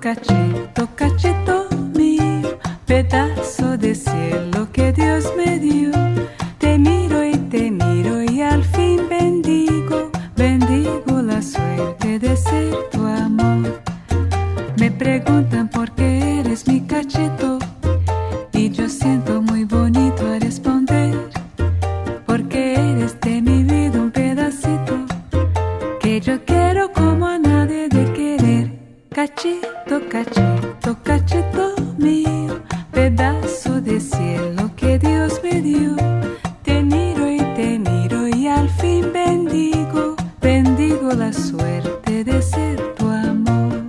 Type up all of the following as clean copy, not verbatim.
cachito, cachito mío, pedazo de cielo que Dios me dio. Te miro y al fin bendigo, bendigo la suerte de ser tu amor. Me preguntan por qué eres mi cachito y yo siento muy bonito a responder, porque eres de mi vida un pedacito que yo quiero como a nadie de querer. Cachito, cachito, cachito mío, pedazo de cielo que Dios me dio. Te miro y al fin bendigo, bendigo la suerte de ser tu amor.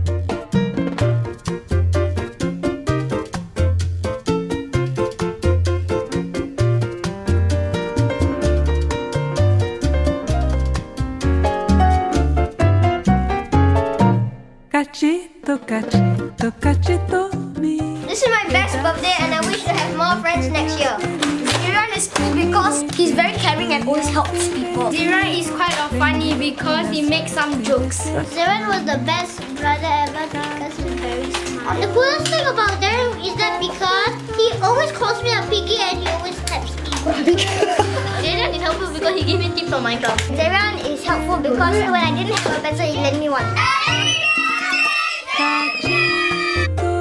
Cachito, cachito, cachito mío. This is my best birthday and I wish to have more friends next year. Ziran is cool because he's very caring and always helps people. Ziran is quite funny because he makes some jokes. Ziran was the best brother ever because he's very smart. The coolest thing about Ziran is that because he always calls me a piggy and he always taps me. Ziran is helpful because he gives me tips on Minecraft. Ziran is helpful because when I didn't have a pencil, he lent me one. Cachito,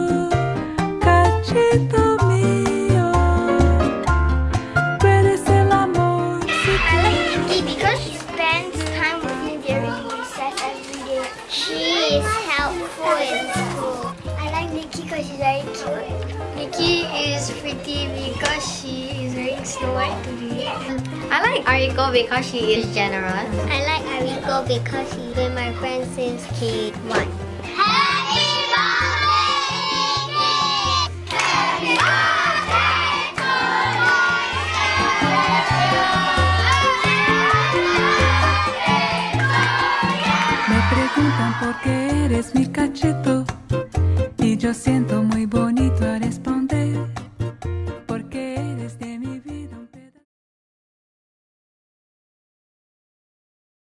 cachito mío, tú eres el amor. I like Nikki because she spends time with me during recess every day. She is helpful in school. I like Nikki because she's very cute. Nikki is pretty because she is wearing Snow White today. I like Ariko because she is generous. I like Ariko because she's been my friend since K1.